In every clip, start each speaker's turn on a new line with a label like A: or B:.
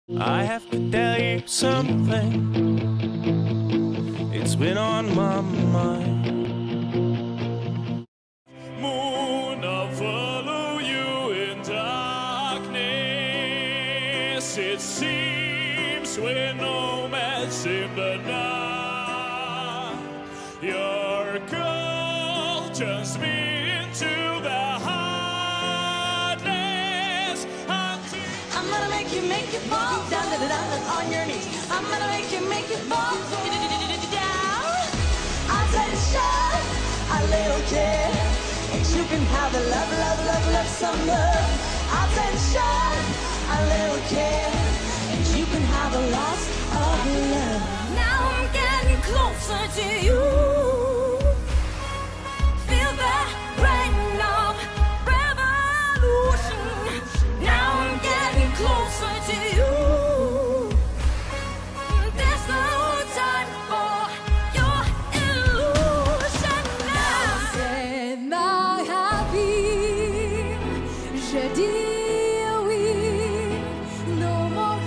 A: I have to tell you something. It's been on my mind. Moon, I'll follow you in darkness. It seems we're nomads in the night. Your call turns me into the heartless.
B: I'm gonna make you fall down, down, down, down on your knees. I'm gonna make you fall down. I'll take a shot, a little kid, and you can have the love, love, love, love, some love. I'll take a shot, a little kid, and you can have a loss of love. Now I'm getting closer to you. Feel that rain of revolution. Now I'm getting closer to you. There's no time for your illusion now. C'est ma vie, je dis oui. No more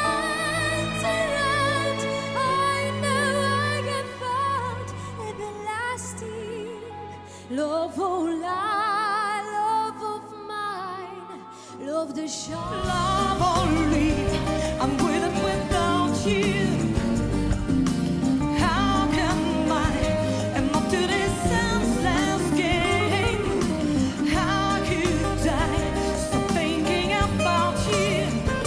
B: rent. I know I have found everlasting love of life, love of mine, love the show. Love only, I'm with it without you. How can I am up to this senseless game? How could I stop thinking about you?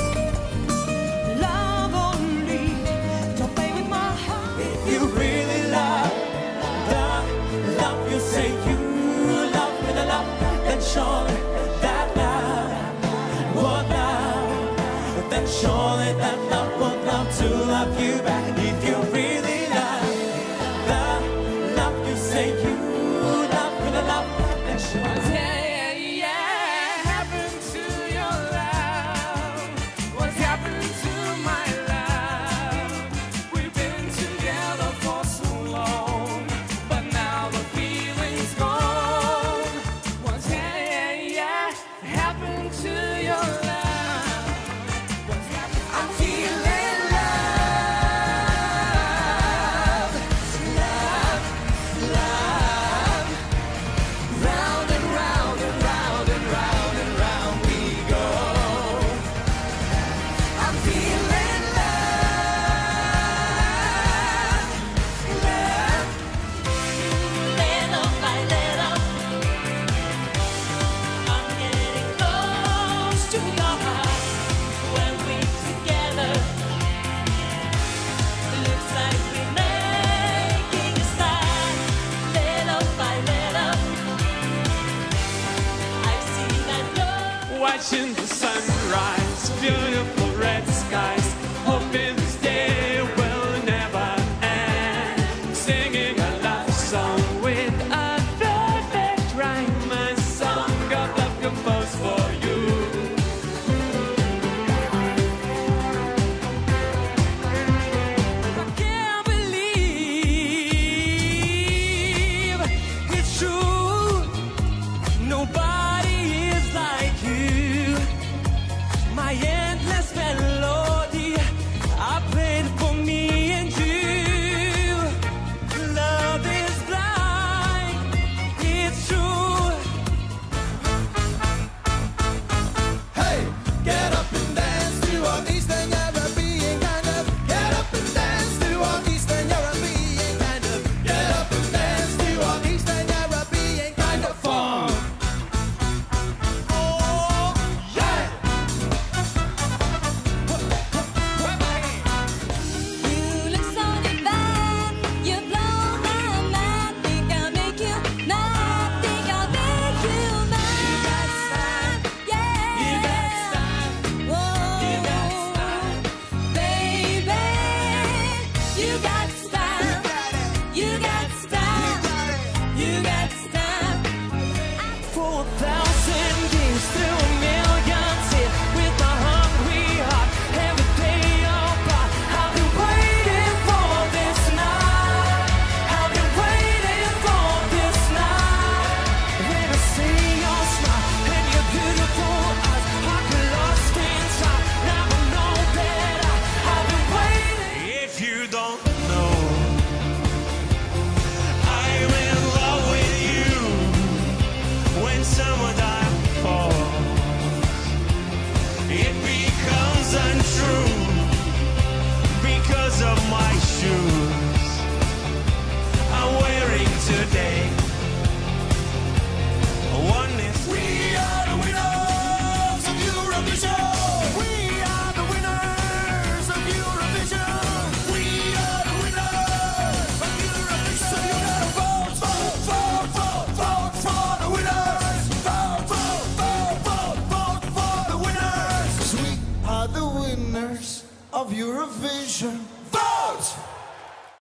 B: Love only, don't play with my heart.
A: If you really love the love you say you love with a love, then surely that love would love. Then surely that love would love to love you back. If you really love the love you say you love with a love, then surely.
C: Yeah, happened to your love? What's happened to my love? We've been together for so long, but now the feeling's gone. What's happened to your love? What's happened?
B: I'm feeling
D: of Eurovision.